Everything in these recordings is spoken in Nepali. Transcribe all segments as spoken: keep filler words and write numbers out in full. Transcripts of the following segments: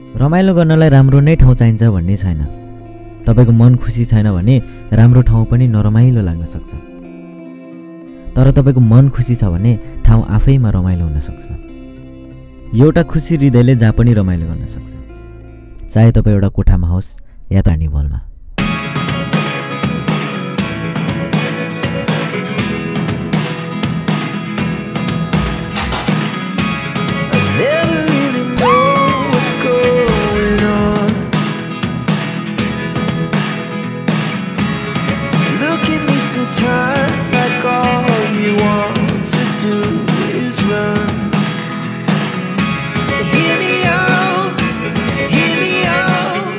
रमाइलो गर्नलाई राम्रो नै ठाउँ चाहिन्छ भन्ने छैन। तपाईको मन खुसी छैन भने राम्रो ठाउँ पनि नरमाइलो लाग्न सक्छ। तर तपाईको मन खुसी छ भने ठाउँ आफैमा रमाइलो हुन सक्छ। एउटा खुसी हृदयले जहाँ पनि रमाइलो गर्न सक्छ, चाहे तपाईँ एउटा कोठामा होस् या त निभलमा। Sometimes like all you want to do is run. Hear me out, hear me out.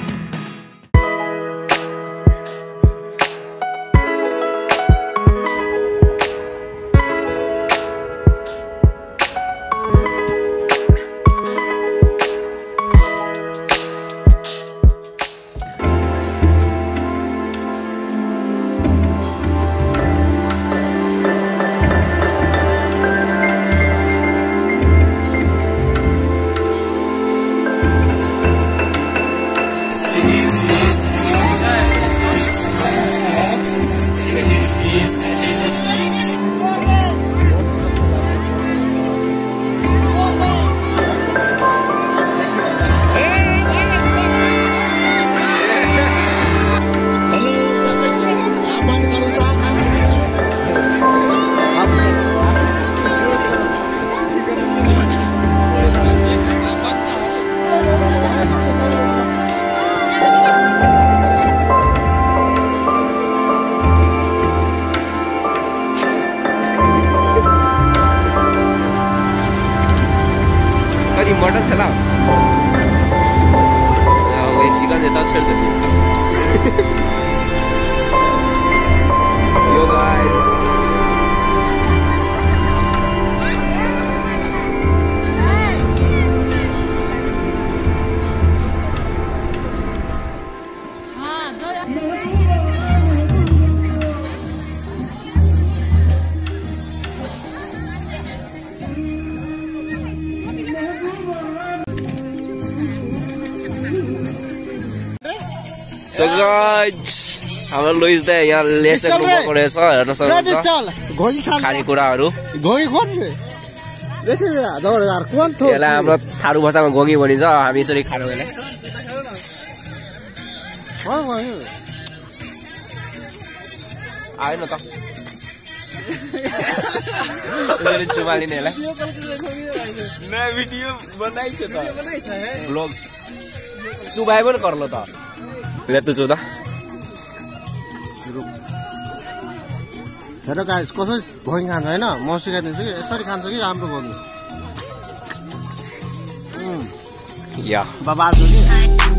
Motor चलाओ। वो इसी का देता हूँ, छोड़ देती हूँ। Yo guys। So guys, हाम्रो लुइस दा यहाँ लेसन रुमको रहेछ, हेर्न सक्नुहुन्छ खानेकुराहरू। यसलाई हाम्रो थारू भाषामा घोगी भनिन्छ, हामी यसरी खानु यसलाई। आएन त यसरी चुमालिने यसलाई। नयाँ भिडियो बनाइछ त, ब्लग चुबाए पनि गर्लो त। ले तो चौदह हेलो गाइस, कसरी भोइ खान्छ हैन, म सिकाइदिन्छु कि यसरी खान्छ कि राम्रो गर्नु। या बाबा